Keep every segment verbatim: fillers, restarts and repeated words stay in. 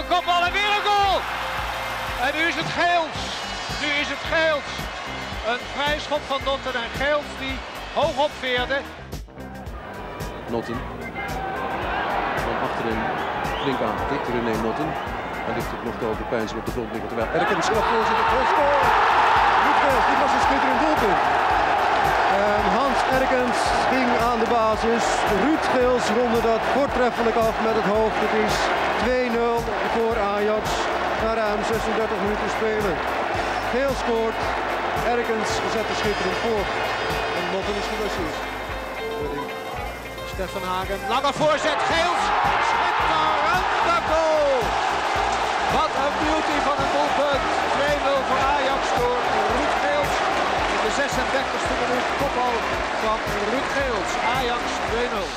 kopbal en weer een goal! En nu is het Geels. Nu is het Geels. Een vrije schop van Notten en Geels die hoog opveerde. Notten. Van achterin flink aangetikt. René Notten. Hij ligt ook nog te overpeinzen op de grond liggen. Terwijl Erkens snel voorzet. Goal score! Ruud Geels, dit was een schitterend doelpunt. En Hans Erkens ging aan de basis. Ruud Geels ronde dat voortreffelijk af met het hoofd. Het is twee nul voor Ajax na ruim zesendertig minuten spelen. Geels scoort. Erkens zet de schitterend voor. En Notten is geblesseerd. Stefan Hagen, lange voorzet, Geels, schitterende goal! Wat een beauty van een doelpunt, twee nul voor Ajax door Ruud Geels. In de zesendertigste minuut kopbal van Ruud Geels, Ajax twee nul.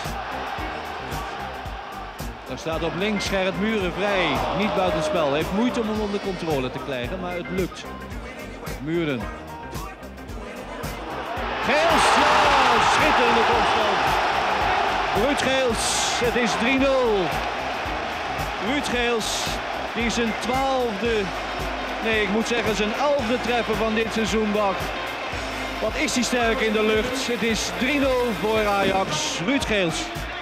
Daar staat op links Gerrit Muren vrij, niet buitenspel. Heeft moeite om hem onder controle te krijgen, maar het lukt. Muren. Geels, ja, schitterende kopbal. Ruud Geels, het is drie nul. Ruud Geels, die zijn twaalfde, nee ik moet zeggen zijn elfde treffer van dit seizoen bakt. Wat is hij sterk in de lucht. Het is drie nul voor Ajax. Ruud Geels.